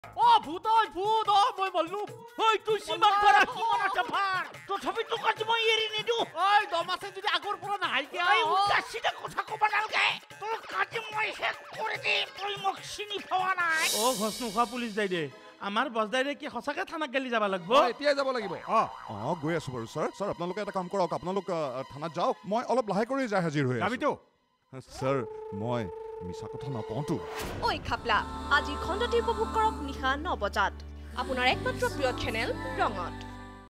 ভূত মই বললো ঐ তুই সিমান ধরা কিমান আছে ভার তথাপি তোক আজি মই এৰি নিদু দমাছে যদি আগৰ পৰা নাহাই কিয়া এই উল্টা সিধা কথা কবা নালগে তোক আজি মই শেষ কৰি দিম তুই মোক চিনি পোৱা নাই ঘছ নোখোৱা পুলিচ যাই দে আমাৰ বজদাইৰে কি সঁচাকে থানাক গেলি যাব লাগব এতিয়াই যাব লাগিব গৈ আছো বাৰু ছাৰ আপোনালোকে এটা কাম কৰক আপোনালোক থানাত যাওক মই অলপ লাহে কৰি যাই হাজিৰ হৈ আছো ছাৰ মই মিছা কথা নকওঁতো ঐ খাপলা আজি খণ্ডটি উপভোগ কৰক নিশা 9 বজাত আপোনাৰ একমাত্ৰ প্ৰিয় চেনেল ৰঙত